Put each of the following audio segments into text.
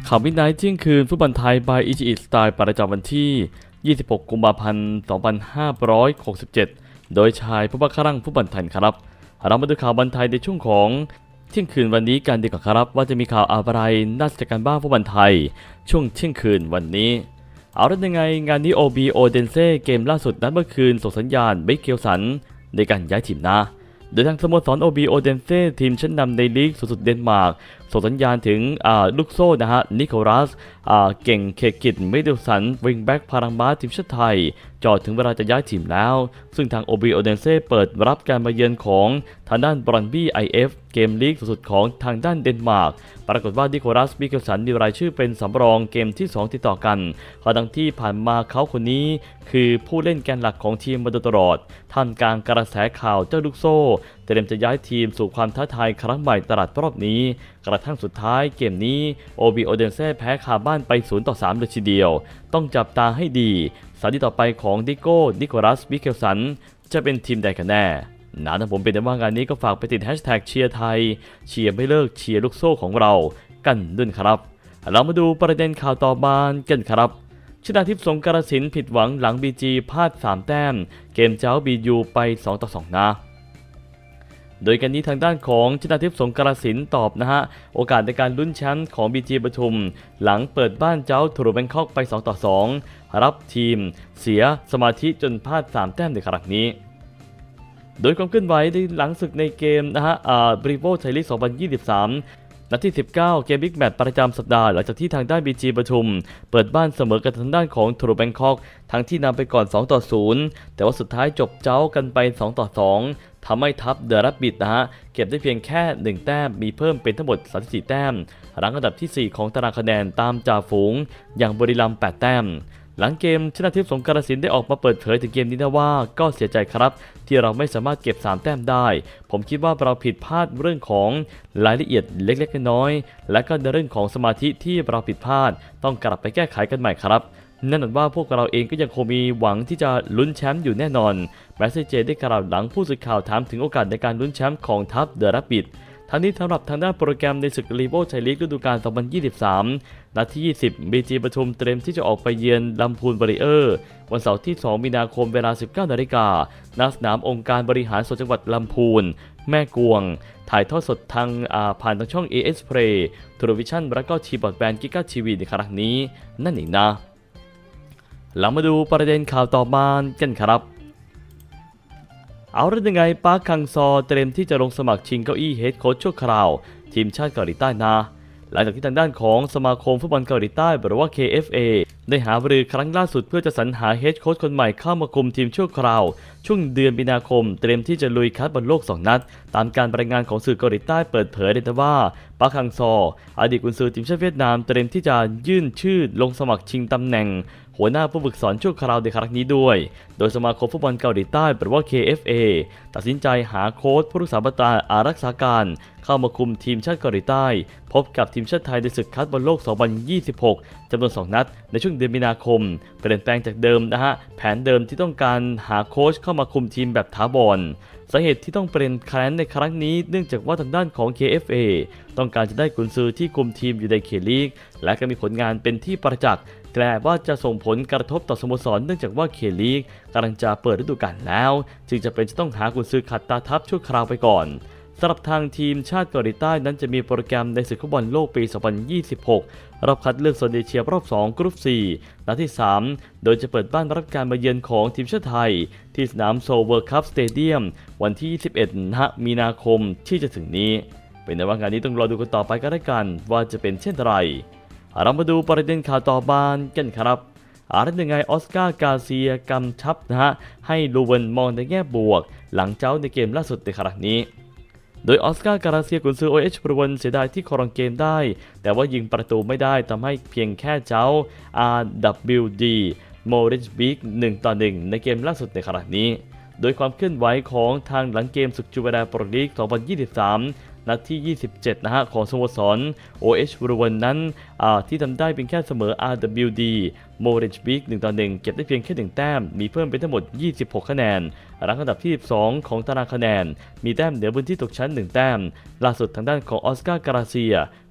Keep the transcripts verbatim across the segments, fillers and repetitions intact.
ข่าวมิดไนท์เที่ยงคืนฟุตบอลไทย by อี จี อี Style ประจำวันที่ยี่สิบหกกุมภาพันธ์สองพันห้าร้อยหกสิบเจ็ดโดยชายผู้บังคับฟุตบอลไทยครับเรามาดูข่าวบอลไทยในช่วงของเที่ยงคืนวันนี้กันดีกว่าครับว่าจะมีข่าวอะไรน่าสนใจกันบ้างฟุตบอลไทยช่วงเที่ยงคืนวันนี้เอาละยังไงงานนี้ โอ บี โอเดนเซ่เกมล่าสุดนัดเมื่อคืนส่งสัญญาณเบคเคียวสันในการย้ายทีมนะโดยทางสโมสร โอ บี โอเดนเซ่ทีมชั้นนำในลีกสูงสุดเดนมาร์กส่งสัญญาณถึงลูกโซ่นะฮะนิโคลัสเก่งเคกิตเมดิลสันวิงแบ็กพลังม้าทีมชาติไทยจอดถึงเวลาจะย้ายทีมแล้วซึ่งทาง โอ บี โอเดนเซ่เปิดรับการมาเยือนของทางด้านบรอนบี้ ไอ เอฟ เกมลีกสูงสุดของทางด้านเดนมาร์กปรากฏว่านิโคลัสมิเกลสันมีรายชื่อเป็นสำรองเกมที่สองติดต่อกันขณะที่ผ่านมาเขาคนนี้คือผู้เล่นแกนหลักของทีมมาโดยตลอดท่ามกลางกระแสข่าวเจ้าลูกโซ่เตรียมจะย้ายทีมสู่ความท้าทายครั้งใหม่ตลาดรอบนี้กระทั่งสุดท้ายเกมนี้ โอ บี โอเดนเซ่แพ้คาบ้านไปศูนย์ต่อสามเลยทีเดียวต้องจับตาให้ดีสถานที่ต่อไปของดิโก้นิโคลัสมิเกลสันจะเป็นทีมใดกันแน่นะถ้าผมเป็นแต่ว่างานนี้ก็ฝากไปติดแฮชแท็กเชียร์ไทยเชียร์ไม่เลิกเชียร์ลูกโซ่ของเรากันด้วยครับเรามาดูประเด็นข่าวต่อมากันครับชนาทิพย์สงกรสินผิดหวังหลัง บี จี พลาดสามแต้มเกมเจ้า บี ยู ไปสองต่อสองนะโดยกันนี้ทางด้านของชนาทิพย์สงกรสินตอบนะฮะโอกาสในการลุ้นแชมป์ของ บี จี ปทุมหลังเปิดบ้านเจ้าทูรูแบงคอกไปสองต่อสองรับทีมเสียสมาธิจนพลาดสามแต้มในครั้งนี้โดยความเคลื่อนไหวในหลังศึกในเกมนะฮะอ่าบริโวไทยลีกสองพันยี่สิบสามนัดที่สิบเก้าเกมบิ๊กแมตช์ประจำสัปดาห์หลังจากที่ทางด้าน บี จี ปทุมเปิดบ้านเสมอกับทางด้านของทูรูแบงคอกทั้งที่นำไปก่อนสองต่อศูนย์แต่ว่าสุดท้ายจบเจ้ากันไปสองต่อสองทำให้ทัพเดอะแรบบิทนะฮะเก็บได้เพียงแค่หนึ่งแต้มมีเพิ่มเป็นทั้งหมดสามสิบสี่แต้มรั้งอันดับที่สี่ของตารางคะแนนตามจ่าฝูงอย่างบุรีรัมย์แปดแต้มหลังเกมชนาทิพย์สงกรสินได้ออกมาเปิดเผยถึงเกมนี้นะว่าก็เสียใจครับที่เราไม่สามารถเก็บสามแต้มได้ผมคิดว่าเราผิดพลาดเรื่องของรายละเอียดเล็กๆน้อยๆและก็ในเรื่องของสมาธิที่เราผิดพลาดต้องกลับไปแก้ไขกันใหม่ครับนั่นหมายว่าพวกเราเองก็ยังคงมีหวังที่จะลุ้นแชมป์อยู่แน่นอนแมสเซเจได้กล่าวหลังผู้สื่อข่าวถามถึงโอกาสในการลุ้นแชมป์ของทัพเดอะแรบบิททั้งนี้สำหรับทางด้านโปรแกรมในศึกลีโวไทยลีกฤดูกาลสองพันยี่สิบสามนัดที่ยี่สิบ บี จี ปทุมเตรียมที่จะออกไปเยือนลำพูนวอริเออร์วันเสาร์ที่สองมีนาคมเวลา สิบเก้านาฬิกา ณ สนามองค์การบริหารส่วนจังหวัดลำพูนแม่กวงถ่ายทอดสดทางผ่านทางช่อง เอ เอส Play โทรวิชั่นและก็ทีบอร์ดแบนด์กิก้าทีวีในครั้งนี้นั่นเองนะเรามาดูประเด็นข่าวต่อมากันครับเอาเรื่องยังไงปาร์คคังซอเตรียมที่จะลงสมัครชิงเก้าอี้เฮดโค้ชชั่วคราวทีมชาติเกาหลีใต้นะหลังจากที่ทางด้านของสมาคมฟุตบอลเกาหลีใต้หรือว่า เค เอฟ เอ ได้หารือครั้งล่าสุดเพื่อจะสรรหาเฮดโค้ชคนใหม่เข้ามาคุมทีมชั่วคราวช่วงเดือนมีนาคมเตรียมที่จะลุยคัดบอลโลกสองนัดตามการรายงานของสื่อเกาหลีใต้เปิดเผยได้ว่าปาร์คคังซออดีตกุนซือทีมชาติเวียดนามเตรียมที่จะยื่นชื่อลงสมัครชิงตำแหน่งหัวหน้าผู้ฝึกสอนชั่วคราวในครั้งนี้ด้วยโดยสมาคมฟุตบอลเกาหลีใต้หรือว่า เค เอฟ เอ ตัดสินใจหาโค้ชผู้รักษาประตูอารักษาการเข้ามาคุมทีมชาติเกาหลีใต้พบกับทีมชาติไทยในศึกคัดบอลโลกสองพันยี่สิบหกจำนวนสองนัดในช่วงเดือนมีนาคมเปลี่ยนแปลงจากเดิมนะฮะแผนเดิมที่ต้องการหาโค้ชเข้ามาคุมทีมแบบถาวรสาเหตุที่ต้องเปลี่ยนแผนในครั้งนี้เนื่องจากว่าทางด้านของ เค เอฟ เอ ต้องการจะได้กุนซือที่คุมทีมอยู่ในเคลีกและก็มีผลงานเป็นที่ประจักษ์แต่ว่าจะส่งผลกระทบต่อสโมสรเนื่องจากว่าเคลีกกำลังจะเปิดฤดูกาลแล้วจึงจะเป็นจะต้องหากุนซือขัดตาทัพชั่วคราวไปก่อนสำหรับทางทีมชาติเกาหลีใต้นั้นจะมีโปรแกรมในศึกฟุตบอลโลกปีสองพันยี่สิบหกรอบคัดเลือกโซนเอเชียรอบสองกรุ๊ปสี่นัดที่สามโดยจะเปิดบ้านรับการมาเยือนของทีมชาติไทยที่สนามโซลเวิลด์คัพสเตเดียมวันที่ยี่สิบเอ็ดมีนาคมที่จะถึงนี้เป็นในว่างานนี้ต้องรอดูกันต่อไปก็ได้กันว่าจะเป็นเช่นไรเรามาดูประเด็นข่าวต่อมากันครับอาร์ตยังไงออสการ์กาเซียกำชับนะฮะให้ลูเวนมองในแง่บวกหลังเจ้าในเกมล่าสุดในครั้งนี้โดยออสการ์กาเซียกุนซือ โอ เอช ประวันเสียดายที่ครองเกมได้แต่ว่ายิงประตูไม่ได้ทำให้เพียงแค่เจ้า อาร์ ดับเบิลยู ดี โมริชบิกหนึ่งต่อหนึ่งในเกมล่าสุดในครั้งนี้โดยความเคลื่อนไหวของทางหลังเกมศึกจูเวนาโปรลีกสองพันยี่สิบสามนัดที่ยี่สิบเจ็ดนะฮะของสโมสร โอ เอช ประวันนั้นที่ทำได้เพียงแค่เสมอ อาร์ ดับเบิลยู ดี โมริชบิกหนึ่งต่อหนึ่งเก็บได้เพียงแค่หนึ่งแต้มมีเพิ่มเป็นทั้งหมดยี่สิบหกคะแนนรั้งอันดับที่สิบสองของตารางคะแนนมีแต้มเหนือพื้นที่ตกชั้นหนึ่งแต้มล่าสุดทางด้านของออสการ์กาเซียกุ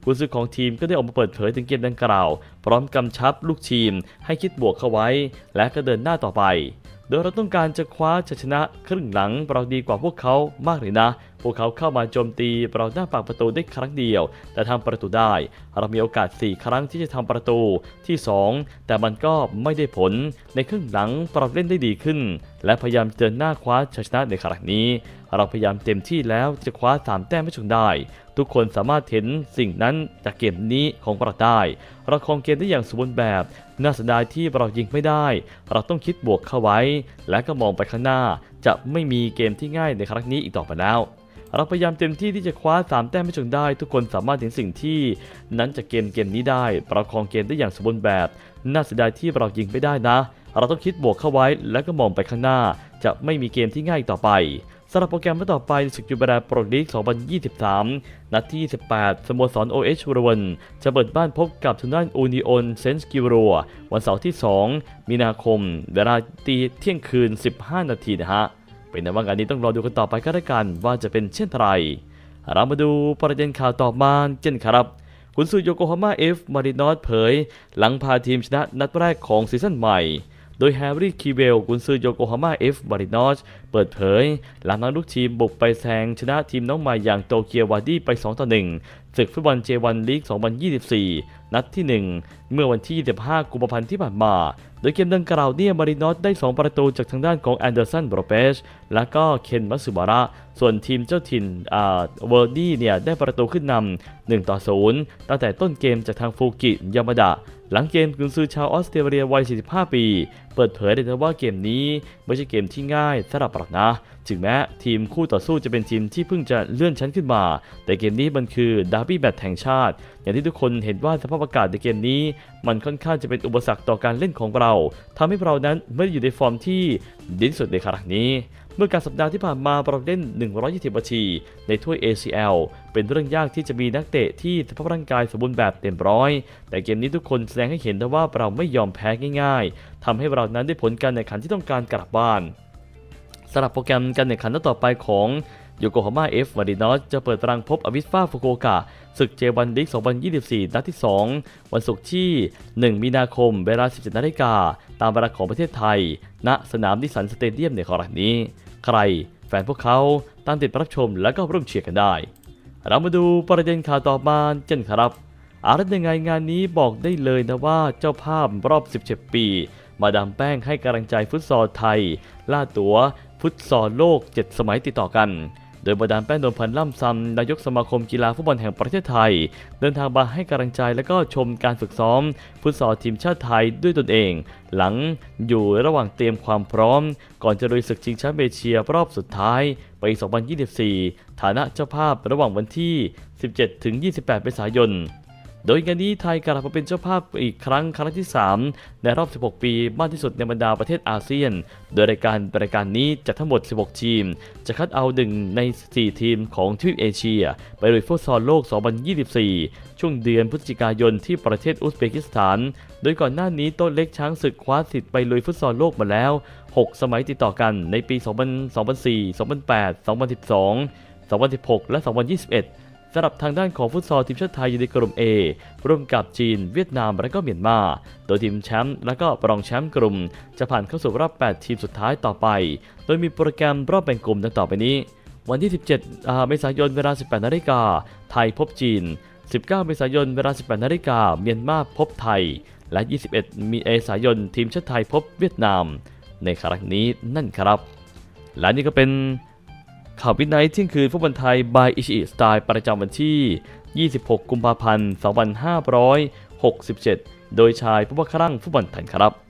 กุนซือของทีมก็ได้ออกมาเปิดเผยถึงเกมดังกล่าวพร้อมกำชับลูกทีมให้คิดบวกเข้าไว้และก็เดินหน้าต่อไปโดยเราต้องการจะคว้าชัยชนะครึ่งหลังเราดีกว่าพวกเขามากเลยนะพวกเขาเข้ามาโจมตีเราหน้าปากประตูได้ครั้งเดียวแต่ทำประตูได้เรามีโอกาสสี่ครั้งที่จะทำประตูที่สองแต่มันก็ไม่ได้ผลในครึ่งหลังเราเล่นได้ดีขึ้นและพยายามเดินหน้าคว้าชัยชนะในครั้งนี้เราพยายามเต็มที่แล้วจะคว้าสามแต้มให้จงได้ทุกคนสามารถเห็นสิ่งนั้นจากเกมนี้ของเราได้เราครองเกมได้อย่างสมบูรณ์แบบน่าเสียดายที่เรายิงไม่ได้เราต้องคิดบวกเข้าไว้และก็มองไปข้างหน้าจะไม่มีเกมที่ง่ายในครั้งนี้อีกต่อไปแล้วเราพยายามเต็มที่ที่จะคว้าสามแต้มให้จงได้ทุกคนสามารถเห็นสิ่งที่นั้นจากเกมเกมนี้ได้เราครองเกมได้อย่างสมบูรณ์แบบน่าเสียดายที่เรายิงไม่ได้นะเราต้องคิดบวกเข้าไว้และก็มองไปข้างหน้าจะไม่มีเกมที่ง่ายต่อไปสำหรับโปรแกรมต่อไปศึกยูเบราโปรลีกสองพันยี่สิบสามนัดที่ยี่สิบแปดสโมสร โอ เอช วรวันจะเปิดบ้านพบกับทางด้านอูนิโอนเซนต์กิโรวันเสาร์ที่สองมีนาคมเวลาตีเที่ยงคืนสิบห้านาทีนะฮะเป็นในว่างานนี้ต้องรอดูกันต่อไปก็แล้วกันว่าจะเป็นเช่นไรเรามาดูประเด็นข่าวต่อมาเช่นครับกุนซือโยโกฮาม่าเอฟมารินอสเผยหลังพาทีมชนะนัดแรกของซีซั่นใหม่โดยแฮร์รี่คีเวลกุนซือโยโกฮาม่าเอฟมารินอสเปิดเผยหลังนักลูกทีมบุกไปแซงชนะทีมน้องใหม่อย่างโตเกียววาดี้ไปสองต่อหนึ่งศึกฟุตบอล เจ วัน ลีก สองพันยี่สิบสี่ นัดที่หนึ่งเมื่อวันที่ยี่สิบห้ากุมภาพันธ์ที่ผ่านมาโดยเกมดังกล่าวเนี่ยมารินอสได้สองประตูจากทางด้านของแอนเดอร์สันโบรเปชและก็เคนมัตสึบาระส่วนทีมเจ้าถิ่นอ่าเวอร์ดี้เนี่ยได้ประตูขึ้นนำหนึ่งต่อศูนย์ตั้งแต่ต้นเกมจากทางฟูกิยามาดะหลังเกมกุนซือชาวออสเตรเลียวัยสี่สิบห้าปีเปิดเผยเลยว่าเกมนี้ไม่ใช่เกมที่ง่ายสำหรับเรานะถึงแม้ทีมคู่ต่อสู้จะเป็นทีมที่เพิ่งจะเลื่อนชั้นขึ้นมาแต่เกมนี้มันคือดาร์บี้แมตช์แห่งชาติอย่างที่ทุกคนเห็นว่าสภาพอากาศในเกมนี้มันค่อนข้างจะเป็นอุปสรรคต่อการเล่นของเราทำให้เรานั้นไม่ได้อยู่ในฟอร์มที่ดีที่สุดในครั้งนี้เมื่อการสัปดาห์ที่ผ่านมาเราเล่นหนึ่งร้อยยี่สิบนาทีในถ้วย เอ ซี แอล เป็นเรื่องยากที่จะมีนักเตะที่สภาพร่างกายสมบูรณ์แบบเต็มร้อยแต่เกมนี้ทุกคนแสดงให้เห็นว่าเราไม่ยอมแพ้ง่ายๆทำให้เรานั้นได้ผลการแข่งขันที่ต้องการกลับบ้านสำหรับโปรแกรมการแข่งขันนัดต่อไปของโยโกฮาม่าเอฟมารินอสจะเปิดตารางพบอวิสปาฟุกุโอกะศึก เจ วัน ลีก สองพันยี่สิบสี่ นัดที่สองวันศุกร์ที่หนึ่งมีนาคมเวลา สิบเจ็ดนาฬิกาตามเวลาของประเทศไทยณสนามนิสสันสเตเดียมในครั้งนี้ใครแฟนพวกเขาตามติดรับชมและก็ร่วมเชียร์กันได้เรามาดูประเด็นข่าวต่อมาเช่นครับอะไรยังไงงานนี้บอกได้เลยนะว่าเจ้าภาพรอบสิบเจ็ดปีมาดามแป้งให้กำลังใจฟุตซอลไทยล่าตั๋วฟุตซอลโลกเจ็ดสมัยติดต่อกันโดยมาดามแป้งนวลพันธ์ล่ำซำนายกสมาคมกีฬาฟุตบอลแห่งประเทศไทยเดินทางมาให้กำลังใจและก็ชมการฝึกซ้อมฟุตซอลทีมชาติไทยด้วยตนเองหลังอยู่ระหว่างเตรียมความพร้อมก่อนจะลุยศึกชิงแชมป์เอเชียรอบสุดท้ายปีสองพันยี่สิบสี่ฐานะเจ้าภาพระหว่างวันที่สิบเจ็ดถึงยี่สิบแปดเมษายนโดยงานนี้ไทยกลับมาเป็นเจ้าภาพอีกครั้งครั้งที่สามในรอบสิบหกปีมากที่สุดในบรรดาประเทศอาเซียนโดยรายการรายการนี้จัดทั้งหมดสิบหกทีมจะคัดเอาหนึ่งในสี่ทีมของทวีปเอเชียไปลุยฟุตซอลโลกสองพันยี่สิบสี่ช่วงเดือนพฤศจิกายนที่ประเทศอุซเบกิสถานโดยก่อนหน้านี้โต๊ะเล็กช้างศึกคว้าสิทธิ์ไปลุยฟุตซอลโลกมาแล้วหกสมัยติดต่อกันในปีสองพันสี่ สองพันแปด สองพันสิบสอง สองพันสิบหกและสองพันยี่สิบเอ็ดสำหรับทางด้านของฟุตซอลทีมชาติไทยอยู่ในกลุ่ม A ร่วมกับจีนเวียดนามและก็เมียนมาโดยทีมแชมป์และก็รองแชมป์กลุ่มจะผ่านเข้าสู่รอบแปดทีมสุดท้ายต่อไปโดยมีโปรแกรมรอบแบ่งกลุ่มดังต่อไปนี้วันที่สิบเจ็ดเมษายนเวลา สิบแปดนาฬิกาไทยพบจีนสิบเก้าเมษายนเวลา สิบแปดนาฬิกาเมียนมาพบไทยและยี่สิบเอ็ดเมษายนทีมชาติไทยพบเวียดนามในครั้งนี้นั่นครับและนี่ก็เป็นข่าววินัยเที่ยงคืนฟุตบอลไทย by อิชิอิสไตล์ประจำวันที่ยี่สิบหกกุมภาพันธ์สองพันห้าร้อยหกสิบเจ็ดโดยชายผู้ว่าคลั่งฟุตบอลไทยครับ